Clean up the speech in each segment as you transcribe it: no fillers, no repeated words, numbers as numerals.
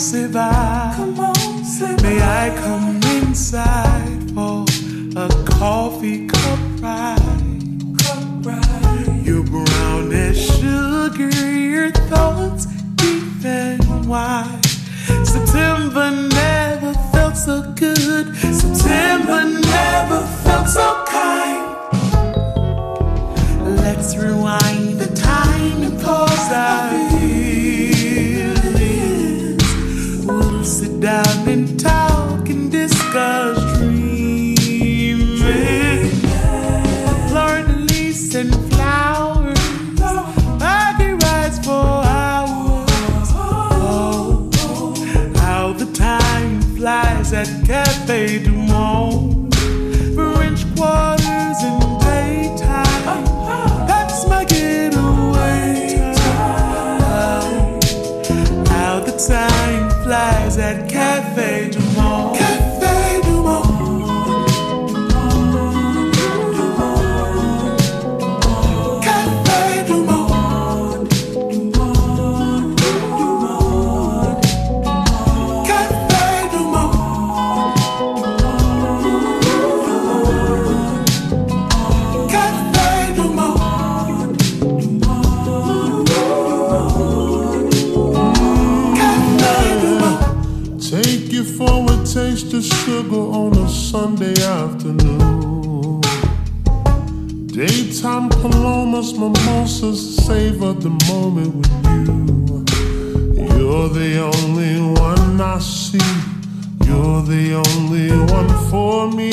say bye. May I come inside for a coffee cup ride? You're brown as sugar, your thoughts deep and wide. September never felt so good. September never felt so kind. Let's rewind the time and pause our feelings. We'll sit down and talk and discuss dreaming. Fleur-de-lis and flowers, buggy rides for hours. Oh, how the time flies at Café du Monde. French quarters in daytime, that's my getaway time. How the time flies at Café du Monde. Café du Monde. Café du Monde. Café du Monde. Café du Monde. Café du Monde. Take you for a taste of sugar on a Sunday afternoon. Daytime palomas, mimosas, savor the moment with you. You're the only one I see. You're the only one for me.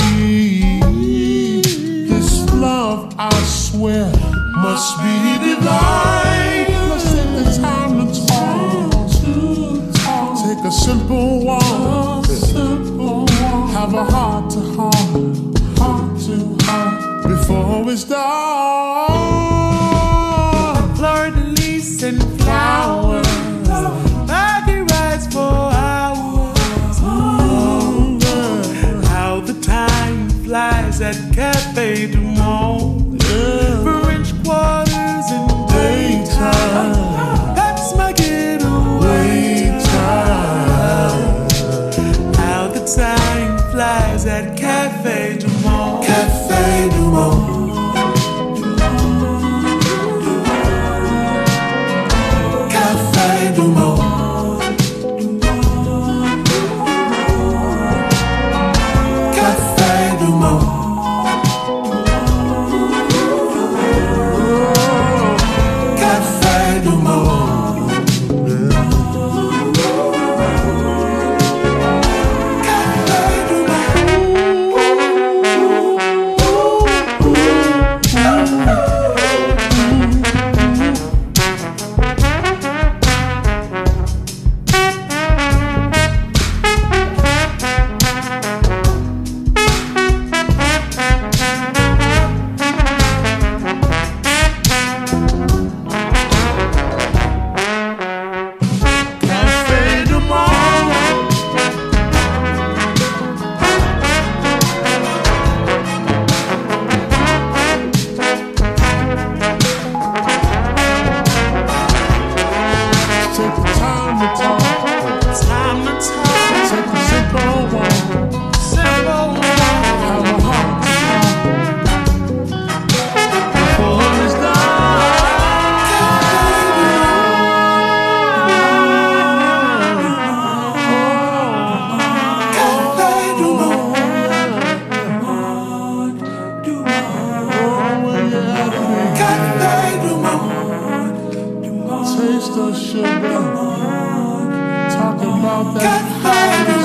This love, I swear, must be divine. Let's take the time to talk. Take a simple walk. Have a heart to heart, before it's dark. Fleur-de-lis and flowers, buggy rides for hours. Oh, how the time flies at Café du Monde. French quarters in daytime, that's my getaway time. How the time flies at Café du Monde. Café du Monde. Café du Monde. Café du Monde. Café du Monde. Café du Taste of sugar. Talk about that.